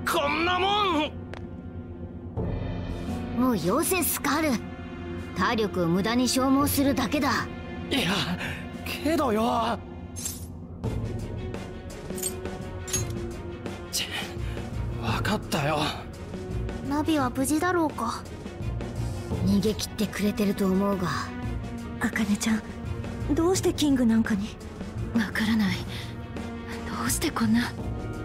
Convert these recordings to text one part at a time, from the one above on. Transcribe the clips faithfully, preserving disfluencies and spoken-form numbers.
こんなもん。 もうよせスカル。体力を無駄に消耗するだけだ。 いやけどよ。ち分かったよ。 ナビは無事だろうか。 逃げ切ってくれてると思うが。 アカネちゃん、どうしてキングなんかに。 わからない。どうしてこんな。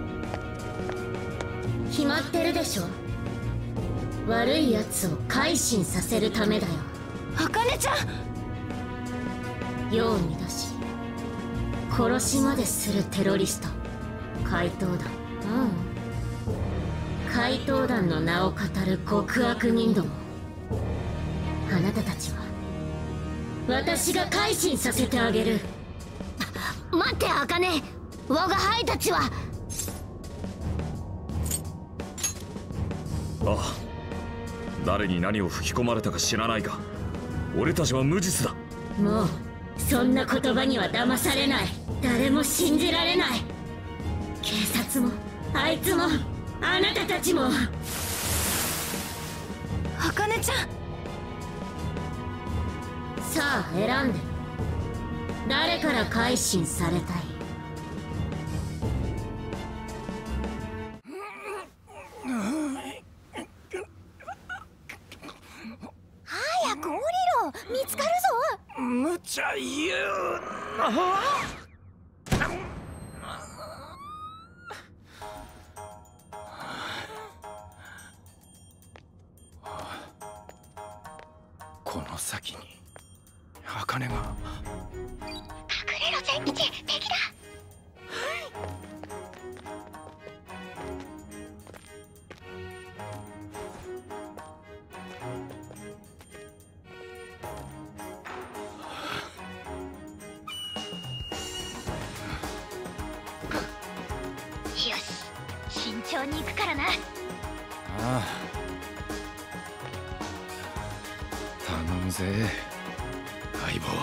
決まってるでしょ。悪いやつを改心させるためだよ。 アカネちゃん。 世を乱し殺しまでするテロリスト、怪盗団。うん、怪盗団の名を語る極悪人ども。あなたたちは私が改心させてあげる。待ってアカネ、我が輩たちは。 ああ、誰に何を吹き込まれたか知らないが、俺たちは無実だ。 もうそんな言葉には騙されない。誰も信じられない。警察もあいつもあなたたちも。 アカネちゃん。 さあ選んで。誰から改心されたい？ 早く降りろ、見つかるぞ。 無茶言うな。この先に茜が。 隠れろ全吉、敵だ。よし、慎重に行くからな。あああ、頼むぜ相棒。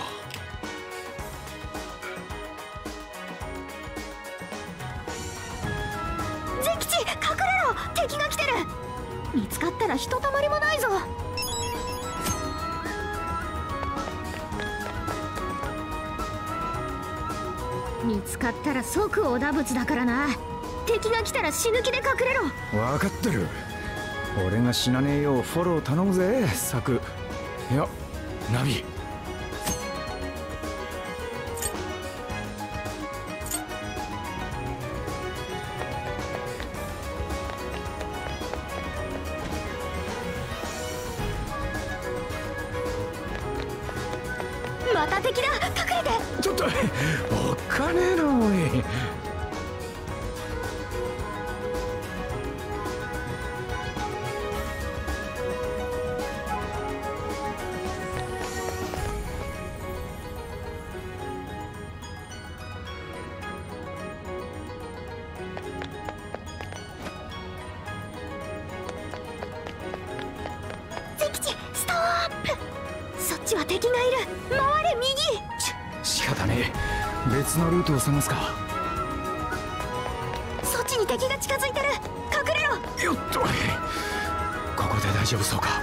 全吉、隠れろ、敵が来てる。見つかったらひとたまりもないぞ。見つかったら即織田淵だからな。敵が来たら死ぬ気で隠れろ。 分かってる。俺が死なねえようフォロー頼むぜサク。いやナビ。 また敵だ、隠れて。 ちょっとおっかねえなおい。 全吉、ストップ。そっちは敵がいる。回れ右。 し仕方ねえ、別のルートを探すか。 そっちに敵が近づいてる。隠れろ。 よっと、ここで大丈夫そうか。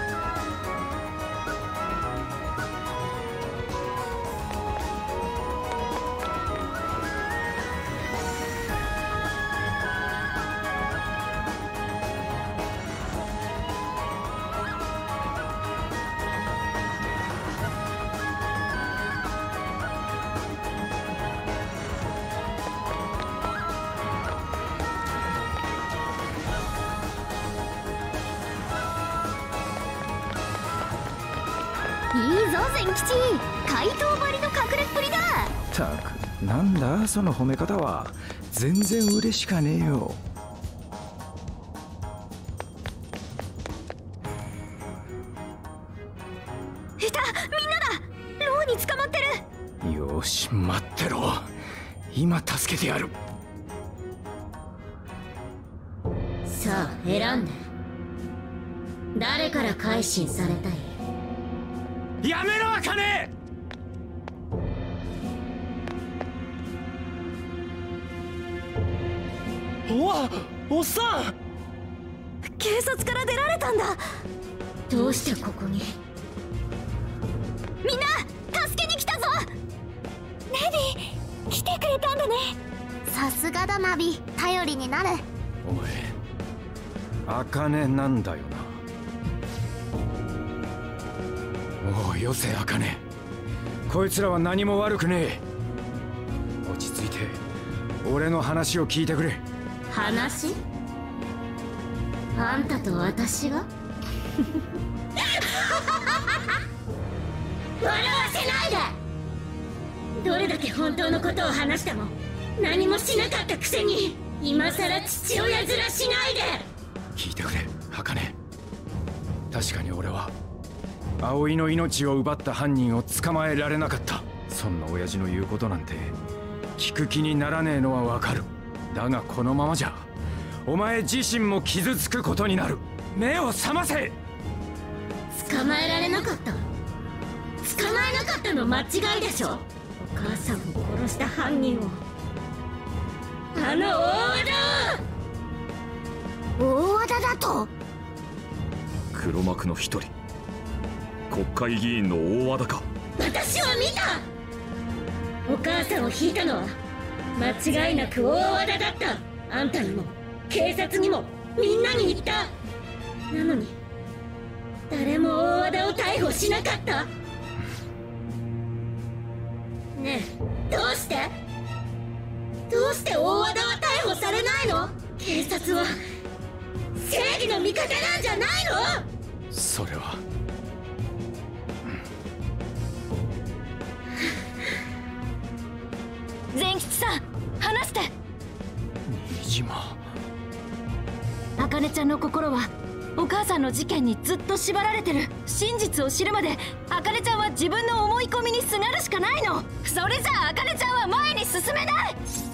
いいぞ全吉、怪盗ばりの隠れっぷりだ。 たくなんだその褒め方は。全然嬉しかねえよ。 いた、みんなだ。牢に捕まってる。 よし待ってろ、今助けてやる。 さあ選んで。誰から改心されたい？ やめろ茜。おわおっさん。 警察から出られたんだ。 どうしてここに？ みんな助けに来たぞ。レディ来てくれたんだね。 さすがだナビ、頼りになる。 お前茜なんだよな。もうよせ茜、こいつらは何も悪くねえ。落ち着いて俺の話を聞いてくれ。 話？あんたと私が？笑わせないで。どれだけ本当のことを話しても何もしなかったくせに今さら父親面しないで。 聞いてくれ茜、確かに俺は葵の命を奪った犯人を捕まえられなかった。そんな親父の言うことなんて聞く気にならねえのはわかる。だがこのままじゃお前自身も傷つくことになる。目を覚ませ。 捕まえられなかった？捕まえなかったの間違いでしょ。お母さんを殺した犯人を、あの大和田を。 大和田だと？ 黒幕の一人、国会議員の大和田か。 私は見た。お母さんを引いたのは間違いなく大和田だった。あんたにも警察にもみんなに言った。なのに誰も大和田を逮捕しなかった。ねえ、どうしてどうして大和田は逮捕されないの？警察は正義の味方なんじゃないの？ それは善吉さん話して。 新島。 茜ちゃんの心はお母さんの事件にずっと縛られてる。真実を知るまで茜ちゃんは自分の思い込みにすがるしかないの。それじゃあ茜ちゃんは前に進めない。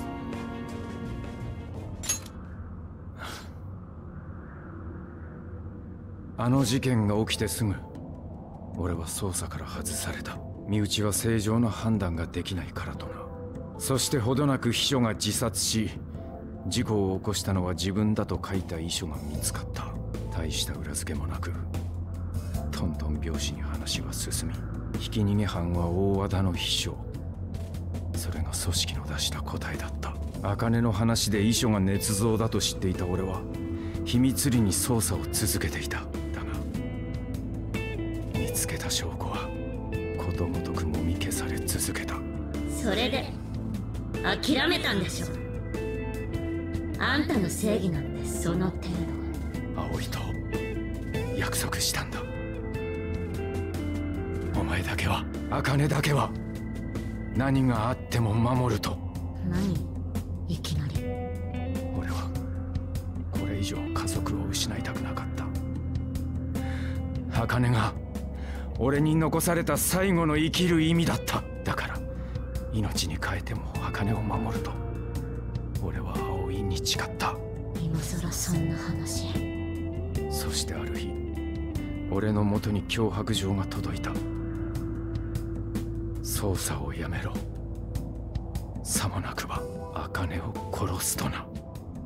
あの事件が起きてすぐ俺は捜査から外された。身内は正常な判断ができないからとな。そしてほどなく秘書が自殺し、事故を起こしたのは自分だと書いた遺書が見つかった。大した裏付けもなくトントン拍子に話は進み、ひき逃げ犯は大和田の秘書。それが組織の出した答えだった。茜の話で遺書が捏造だと知っていた俺は秘密裏に捜査を続けていた。だが見つけた証拠はことごとくもみ消され続けた。 それで諦めたんでしょ。あんたの正義なんてその程度。 葵と約束したんだ。お前だけは、茜だけは何があっても守ると。 何いきなり。 俺はこれ以上家族を失いたくなかった。茜が俺に残された最後の生きる意味だった。だから命に代えても茜を守ると俺は葵に誓った。 今さらそんな話。 そしてある日俺の元に脅迫状が届いた。捜査をやめろ、さもなくば茜を殺すとな。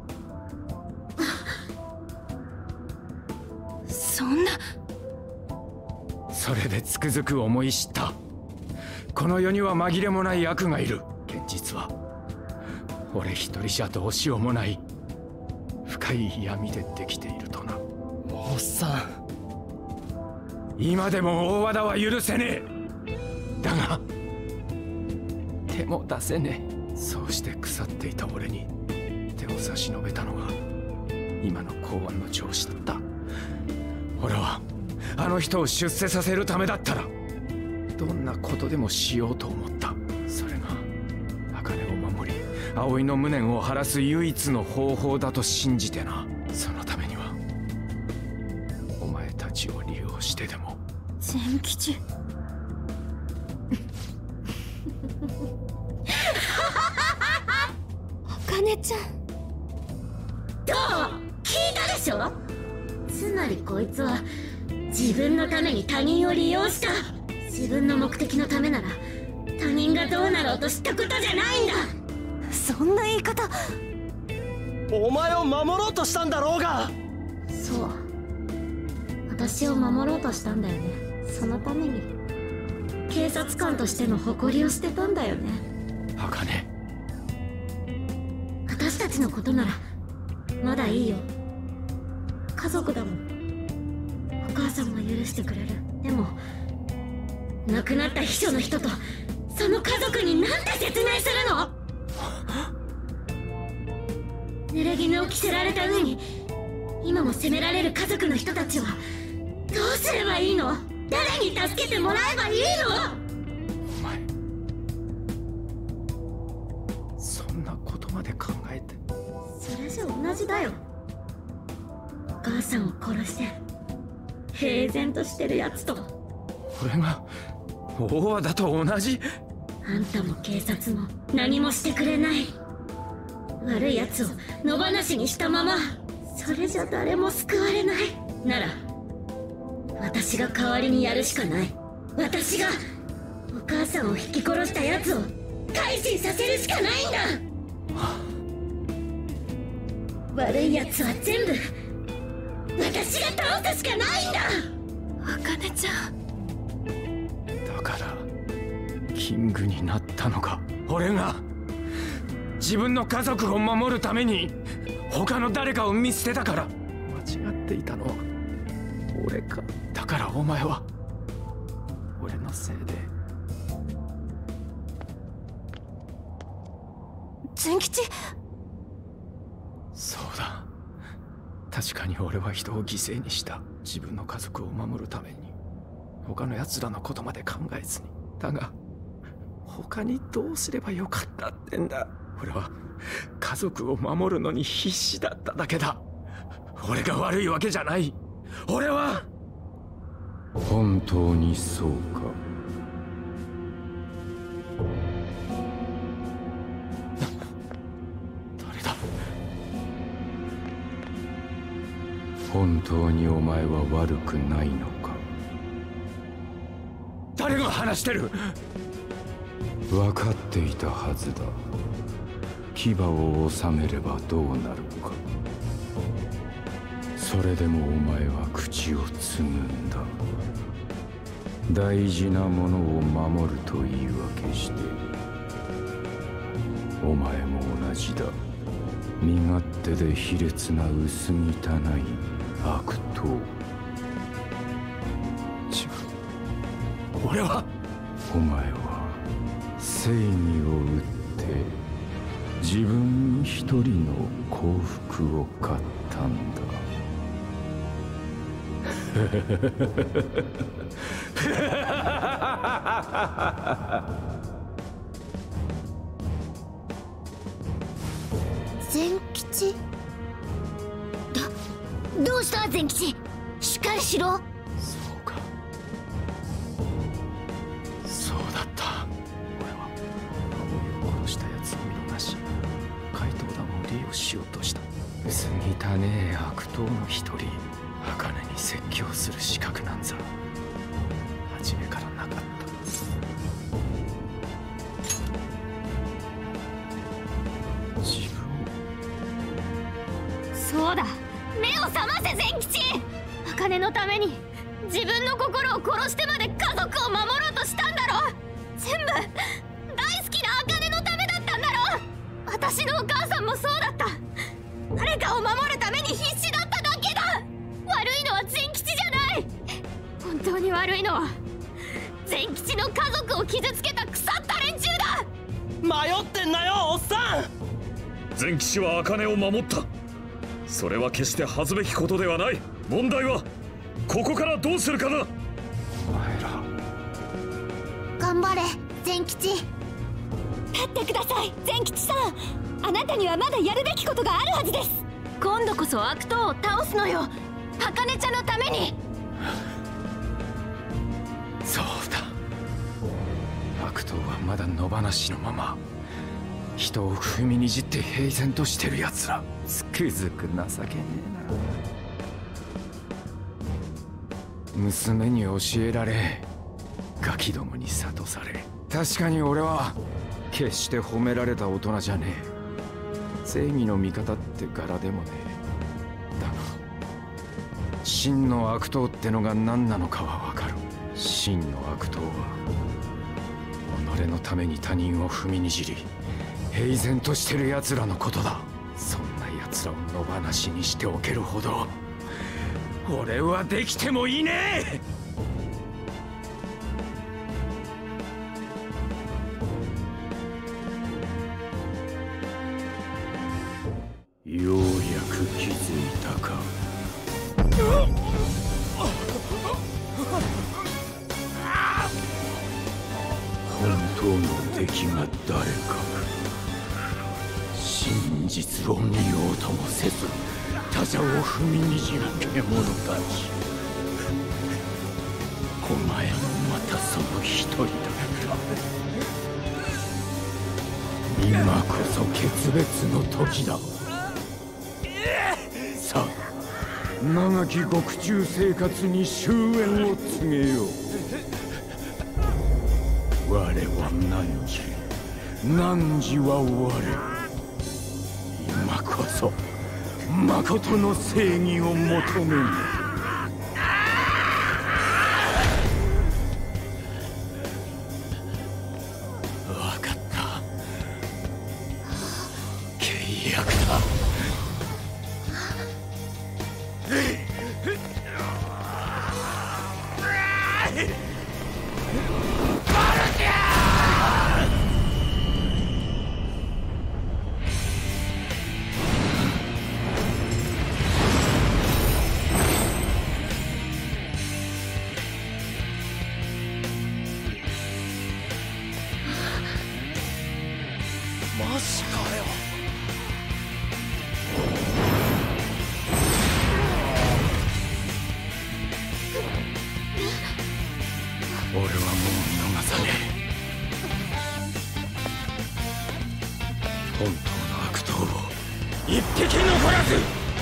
そんな。 それでつくづく思い知った。この世には紛れもない悪がいる。現実は俺一人じゃどうしようもない深い闇でできているとな。 おっさん、 今でも大和田は許せねえ。だが手も出せねえ。そうして腐っていた俺に手を差し伸べたのが今の公安の上司だった。俺はあの人を出世させるためだったらどんなことでもしようと思った。それが茜を守り葵の無念を晴らす唯一の方法だと信じてな。そのためにはお前たちを利用してでも。 善吉。茜ちゃん。 どう？聞いたでしょ？つまりこいつは自分のために他人を利用した。自分の目的のためなら他人がどうなろうと知ったことじゃないんだ。 そんな言い方。 お前を守ろうとしたんだろうが。 そう、私を守ろうとしたんだよね。そのために警察官としての誇りを捨てたんだよね。 茜、 私たちのことならまだいいよ。家族だもん。お母さんも許してくれる。でも亡くなった秘書の人とその家族に何て説明するの？濡れ衣を着せられた上に今も責められる家族の人たちはどうすればいいの？誰に助けてもらえばいいの？ お前、そんなことまで考えて。 それじゃ同じだよ。お母さんを殺して平然としてるやつと。 俺が大和田と同じ？ あんたも警察も何もしてくれない。悪いやつを野放しにしたまま。それじゃ誰も救われない。なら私が代わりにやるしかない。私がお母さんを引き殺したやつを改心させるしかないんだ。悪いやつは全部私が倒すしかないんだ。 茜ちゃん。 だからキングになったのか。俺が自分の家族を守るために他の誰かを見捨てたから。間違っていたのは俺か。だからお前は俺のせいで。 善吉。 そうだ、確かに俺は人を犠牲にした。自分の家族を守るために他の奴らのことまで考えずに。だが他にどうすればよかったってんだ。俺は家族を守るのに必死だっただけだ。俺が悪いわけじゃない。俺は。 本当にそうか。 誰だ。 本当にお前は悪くないのか。 誰が話してる。 分かっていたはずだ。牙を収めればどうなるか。それでもお前は口をつぐんだ。大事なものを守ると言い訳して。お前も同じだ。身勝手で卑劣な薄汚い悪党。 違う。俺は。 お前は正義を打って自分一人の幸福を買ったんだ。 善吉。どどうした善吉。しっかりしろ。 そうか、そうだった。俺は葵を殺した奴を見逃し怪盗団を利用しようとした。薄汚ねえ悪党の一人。茜に説教する資格なんざ初めからなかった。自分を。 そうだ、目を覚ませ善吉。茜のために自分の心を殺してまで家族を守ろうとしたんだろ。全部大好きな茜のためだったんだろ。私のお母さんもそうだった。誰かを守るために必死だっただけだ。悪いのは善吉じゃない。本当に悪いのは善吉の家族を傷つけた腐った連中だ。 迷ってんなよおっさん。 善吉は茜を守った。それは決して恥ずべきことではない。問題はここからどうするかだ。 お前ら頑張れ善吉。 立ってください善吉さん。あなたにはまだやるべきことがあるはずです。今度こそ悪党を倒すのよ。茜ちゃんのために。 そうだ、悪党はまだ野放しのまま人を踏みにじって平然としてる奴ら。つくづく情けねえな。娘に教えられガキどもに諭され。確かに俺は決して褒められた大人じゃねえ。正義の味方って柄でもねえ。だが真の悪党ってのが何なのかはわかる。真の悪党は己のために他人を踏みにじり平然としてる奴らのことだ。そんな奴らを野放しにしておけるほど俺はできてもいねえ。ようやく気づいたか。本当の敵が誰か。真実を見ようともせず他者を踏みにじる獣たち。お前もまたその一人だった。今こそ決別の時だ。さあ、長き獄中生活に終焉を告げよう。我は汝、汝は我。今こそ誠の正義を求めよ。分かった。契約だ。 マジかよ。 俺はもう逃さねえ。本当の悪党を一匹残らず。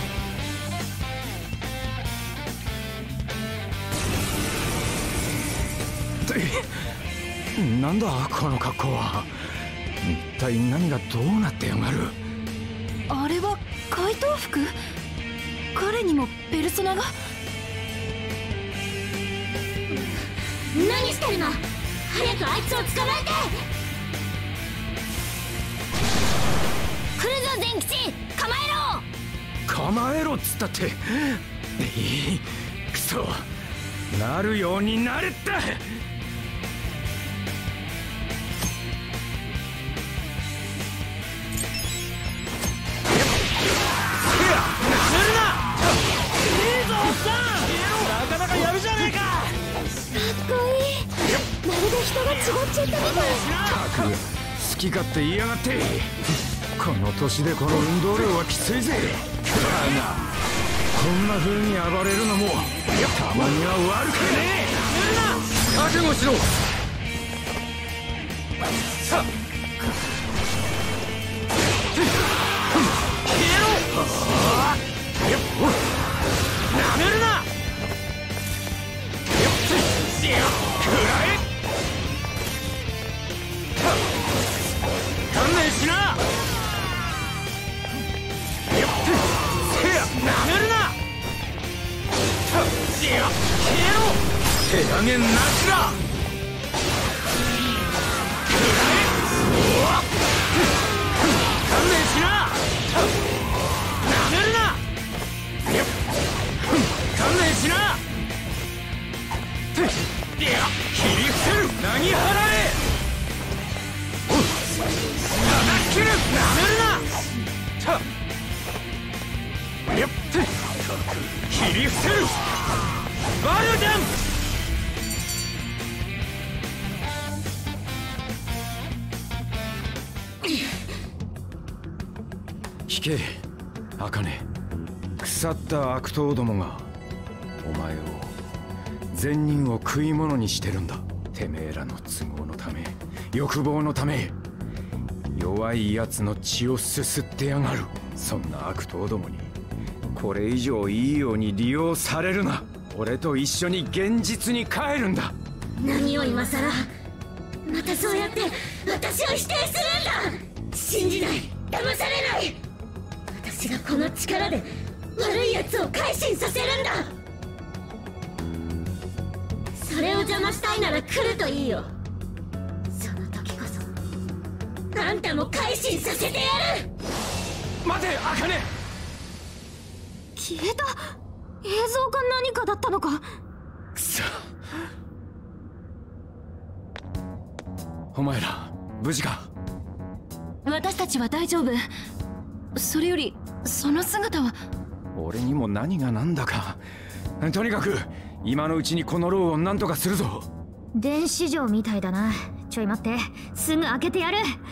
なんだこの格好は。一体何がどうなってやがる。 あれは怪盗服？彼にもペルソナが？ 何してるの？早くあいつを捕まえて！来るぞ善吉、構えろ！ 構えろっつったって。いいクソ、なるようになれった。 人が違っちゃったみたい。 ったく好き勝手言いやがって。この年でこの運動量はきついぜ。だがこんな風に暴れるのもたまには悪くねえ。覚悟しろ。さあ消えろ。なめるな。食らえ。勘弁しな。せや、なめるな。消えろ。手上げなしだ。くらえ。勘弁しな。なめるな。勘弁しな。切り伏せる。なぎ払え。切る。なめるな。やっ切り伏せる。バルジャン。聞け茜。腐った悪党どもがお前を善人を食い物にしてるんだ。てめえらの都合のため、欲望のため、弱い奴の血をすすってやがる。そんな悪党どもにこれ以上いいように利用されるな。俺と一緒に現実に帰るんだ。 何を今さらまたそうやって私を否定するんだ。信じない、騙されない。私がこの力で悪い奴を改心させるんだ。 それを邪魔したいなら来るといいよ。その時こそあんたも改心させてやる。 待て茜。 消えた。映像か何かだったのか。 くそ。お前ら無事か。 私たちは大丈夫。それよりその姿は。 俺にも何が何だか。とにかく今のうちにこの牢を何とかするぞ。 電子錠みたいだな。ちょい待って、すぐ開けてやる。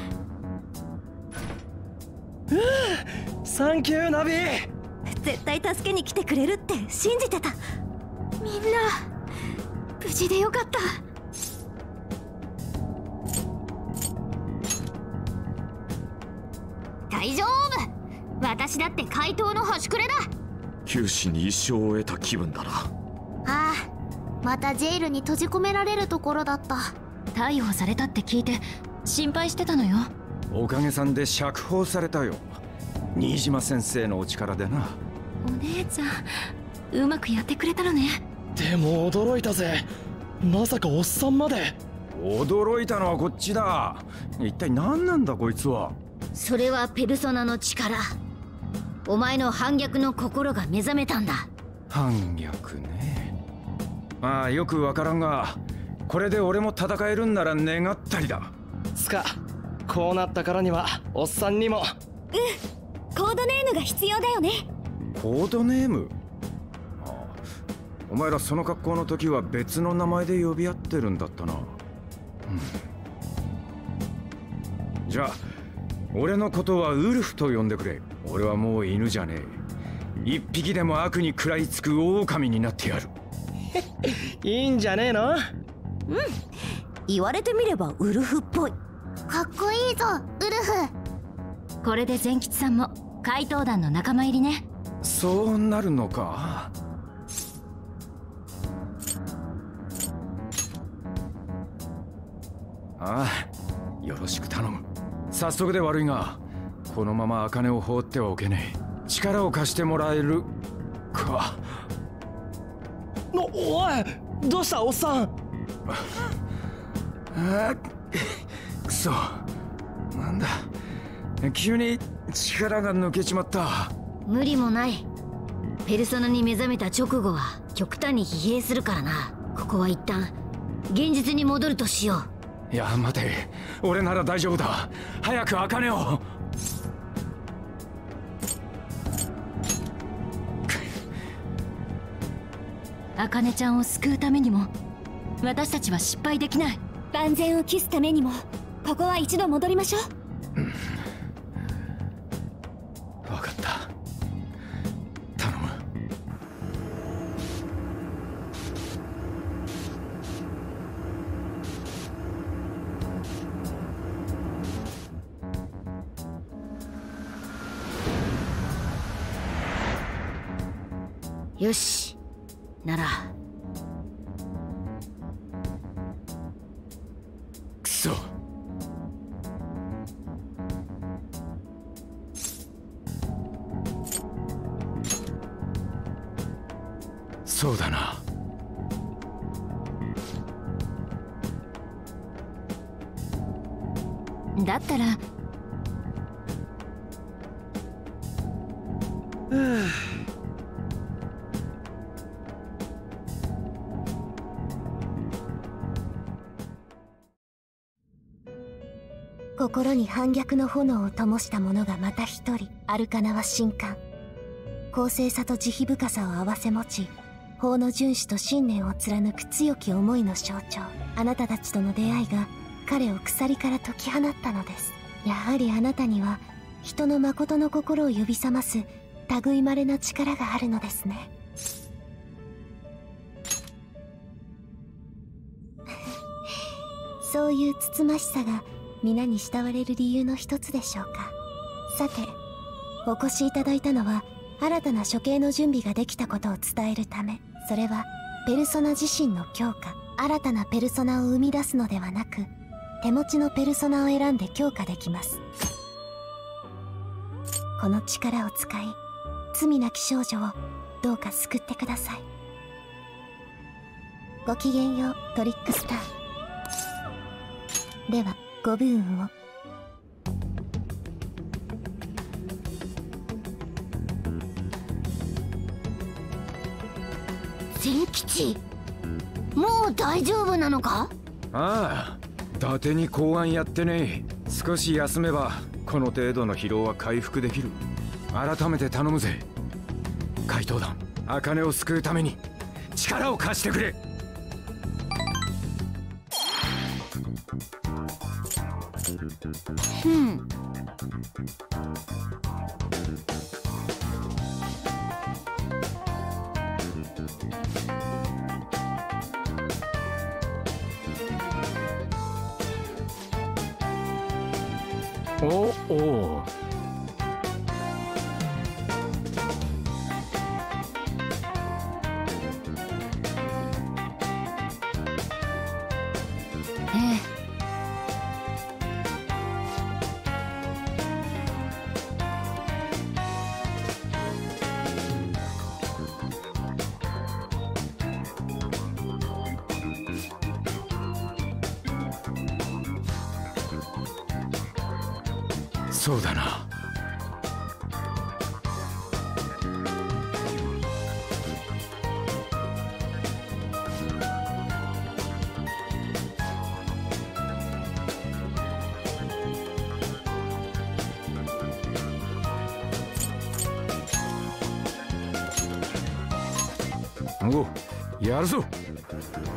サンキューナビ。 絶対助けに来てくれるって信じてた。みんな無事でよかった。 大丈夫。私だって怪盗の端くれだ。 九死に一生を得た気分だな。 ああ、またジェイルに閉じ込められるところだった。 逮捕されたって聞いて心配してたのよ。 おかげさんで釈放されたよ。新島先生のお力でな。 お姉ちゃん、うまくやってくれたのね。 でも驚いたぜ。まさかおっさんまで。 驚いたのはこっちだ。一体何なんだこいつは。 それはペルソナの力。お前の反逆の心が目覚めたんだ。 反逆ね。まあよくわからんが、これで俺も戦えるんなら願ったりだ。 つかこうなったからにはおっさんにも。 うん、コードネームが必要だよね。 コードネーム？ああ、お前らその格好の時は別の名前で呼び合ってるんだったな。うん、じゃあ俺のことはウルフと呼んでくれ。俺はもう犬じゃねえ。一匹でも悪に食らいつく狼になってやる。 いいんじゃねえの。うん、 言われてみればウルフっぽい。 かっこいいぞウルフ。 これで善吉さんも怪盗団の仲間入りね。 そうなるのか。ああ、よろしく頼む。早速で悪いがこのまま茜を放ってはおけねえ。力を貸してもらえるか。 お、おい、どうしたおっさん。 ああ、くそ、なんだ急に力が抜けちまった。 無理もない。ペルソナに目覚めた直後は極端に疲弊するからな。ここは一旦現実に戻るとしよう。いや待て、俺なら大丈夫だ。早く茜を。 茜ちゃんを救うためにも私たちは失敗できない。万全を期すためにもここは一度戻りましょう。うん、 分かった、頼む。 よしなら。 くそ、そうだな。 だったら心に反逆の炎を灯した者がまた一人。アルカナは神官。公正さと慈悲深さを併せ持ち、法の遵守と信念を貫く強き思いの象徴。あなたたちとの出会いが彼を鎖から解き放ったのです。やはりあなたには人の誠の心を呼び覚ます類いまれな力があるのですね。そういうつつましさが皆に慕われる理由の一つでしょうか。さて、お越しいただいたのは新たな処刑の準備ができたことを伝えるため。それはペルソナ自身の強化。新たなペルソナを生み出すのではなく、手持ちのペルソナを選んで強化できます。この力を使い、罪なき少女をどうか救ってください。 ごきげんようトリックスター。ではご武運を。 千吉、もう大丈夫なのか？ ああ、伊達に公安やってねえ。少し休めばこの程度の疲労は回復できる。改めて頼むぜ怪盗団。茜を救うために力を貸してくれ。 ふん。 おお。 ええ。 そうだな。おう、やるぞ。